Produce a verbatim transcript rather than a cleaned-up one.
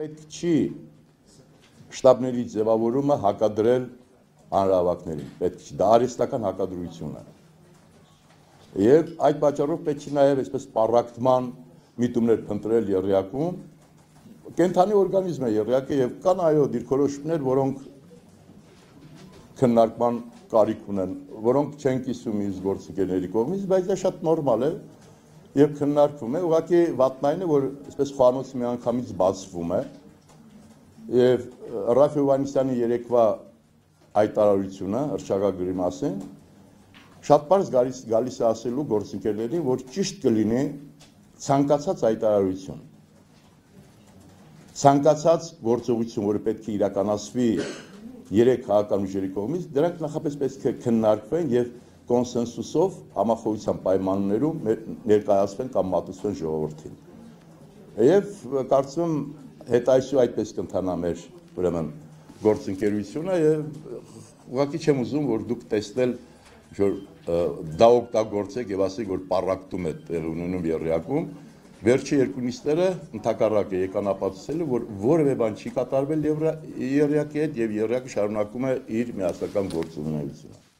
պետք չի շտաբների ձևավորումը հակադրել հանրահավաքներին, պետք չի, դա արհեստական հակադրություն է։ Եվ այդ պատճառով պետք չի նաև այսպես պառակտման միտումներ փնտրել եռյակում, կենդանի օրգանիզմ է եռյակը եւ կան այո դիրքորոշումներ, որոնք քննարկման կարիք ունեն, որոնք չեն կիսում ինձ գործընկերների կողմից, բայց դա շատ նորմալ է եւ քննարկվում է, ուղղակի վատն այն է, որ այսպես խոհանոցը միանգամից բացվում է եւ Ռաֆ Հովհաննիսյանի երեկվա հայտարարությունը հռչակագրի մասին շատ պարզ գալիս գալիս է ասելու գործընկերներին, որ ճիշտ կլինի ցանկացած հայտարարություն, ցանկացած գործողություն, որը պետք է իրականացվի երեք քաղաքական ուժերի կողմից, դրանք նախապես պետք է քննարկվեն եւ կոնսենսուսով համախոհության պայմաններում ներկայացվեն կամ մատուցվեն ժողովրդին։ Եվ կարծում եմ հետայսու այդպես կընթանա մեր ուրեմն գործընկերությունը եւ ուղղակի չեմ ուզում, որ դուք տեսնել որ դա օգտագործեք եւ ասեք, որ պառակտում է տեղի ունենում եռյակում, վերջի երկու նիստերը ընդհակառակը եկան ապացուցելու, որ որևէ բան չի կատարվել եռյակի հետ եւ եռյակը շարունակում է իր միասնական գործունեությունը։